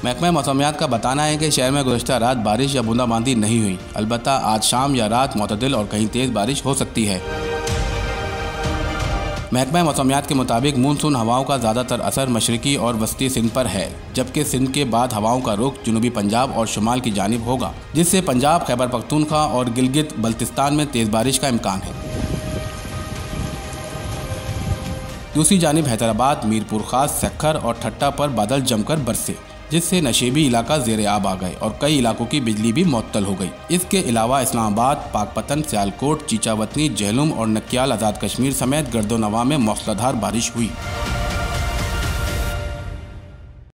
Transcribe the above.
महकमा मौसमियात का बताना है कि शहर में गुज़श्ता रात बारिश या बूंदाबांदी नहीं हुई। अलबत्ता आज शाम या रात मुतदिल और कहीं तेज़ बारिश हो सकती है। महकमा मौसमियात के मुताबिक मानसून हवाओं का ज़्यादातर असर मशरकी और वस्ती सिंध पर है, जबकि सिंध के बाद हवाओं का रुख जनूबी पंजाब और शुमाल की जानिब होगा, जिससे पंजाब, खैबर पख्तूनख्वा और गिलगित बल्तिस्तान में तेज़ बारिश का इम्कान है। दूसरी जानिब हैदराबाद, मीरपुर खास, सक्खर और ठट्टा पर बादल जमकर बरसे, जिससे नशेबी इलाका ज़ेरे आब आ गए और कई इलाकों की बिजली भी मुअत्तल हो गई। इसके अलावा इस्लामाबाद, पाकपतन, सियालकोट, चीचावतनी, जहलुम और नकियाल आज़ाद कश्मीर समेत गर्दोनवा में मौसलाधार बारिश हुई।